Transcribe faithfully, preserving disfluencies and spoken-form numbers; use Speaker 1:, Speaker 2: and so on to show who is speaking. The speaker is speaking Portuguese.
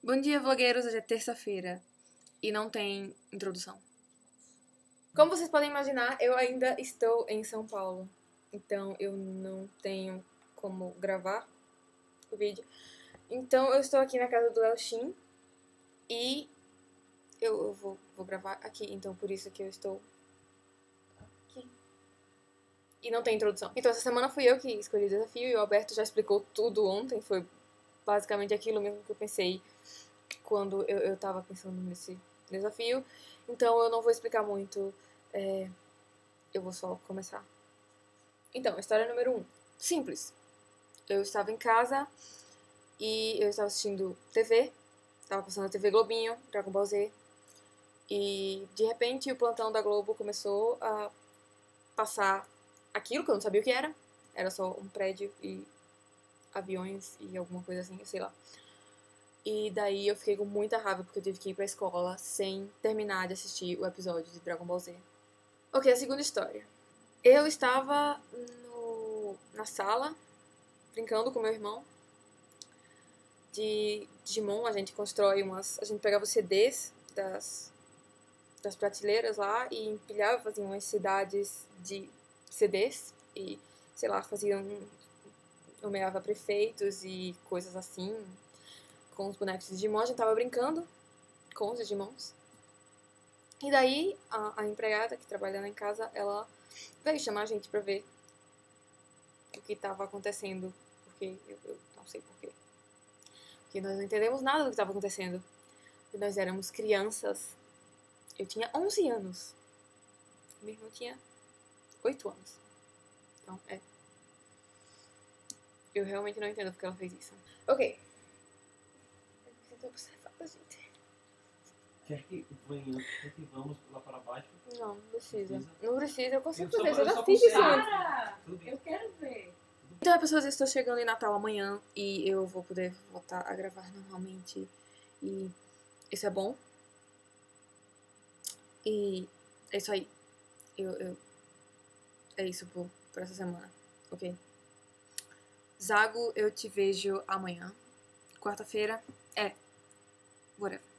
Speaker 1: Bom dia, vlogueiros! Hoje é terça-feira e não tem introdução. Como vocês podem imaginar, eu ainda estou em São Paulo, então eu não tenho como gravar o vídeo. Então eu estou aqui na casa do Elshin e eu, eu vou, vou gravar aqui, então por isso que eu estou aqui. E não tem introdução. Então essa semana fui eu que escolhi o desafio e o Alberto já explicou tudo ontem, foi basicamente aquilo mesmo que eu pensei quando eu, eu tava pensando nesse desafio. Então eu não vou explicar muito, é, eu vou só começar. Então, história número um. Simples. Eu estava em casa e eu estava assistindo T V, estava passando a T V Globinho, Dragon Ball Z, e de repente o plantão da Globo começou a passar aquilo que eu não sabia o que era, era só um prédio e aviões e alguma coisa assim, eu sei lá. E daí eu fiquei com muita raiva porque eu tive que ir pra escola sem terminar de assistir o episódio de Dragon Ball Z. Ok, a segunda história. Eu estava no, na sala, brincando com meu irmão. De Digimon, a gente constrói umas... A gente pegava os C Ds das, das prateleiras lá e empilhava, fazia umas cidades de C Ds. E, sei lá, faziam... nomeava prefeitos e coisas assim, com os bonecos de Digimon. A gente tava brincando com os Digimons. E daí, a, a empregada que trabalha lá em casa, ela veio chamar a gente pra ver o que tava acontecendo. Porque eu, eu não sei porquê. Porque nós não entendemos nada do que tava acontecendo. E nós éramos crianças. Eu tinha onze anos. Meu irmão tinha oito anos. Então, é. Eu realmente não entendo porque ela fez isso. Ok. Eu tô observada, gente.
Speaker 2: Quer que venha, quer que vamos lá para baixo?
Speaker 1: Não, não precisa. Não precisa, eu consigo
Speaker 2: Eu
Speaker 1: fazer,
Speaker 2: só-
Speaker 1: eu
Speaker 2: eu
Speaker 1: já
Speaker 2: só
Speaker 1: fiz isso
Speaker 2: consigo.
Speaker 1: antes.
Speaker 3: Para!
Speaker 2: Tudo bem.
Speaker 3: Eu quero ver.
Speaker 1: Então, pessoas, eu estou chegando em Natal amanhã e eu vou poder voltar a gravar normalmente. E isso é bom. E é isso aí. Eu, eu... É isso por, por essa semana, ok? Zago, eu te vejo amanhã. Quarta-feira. É. Whatever.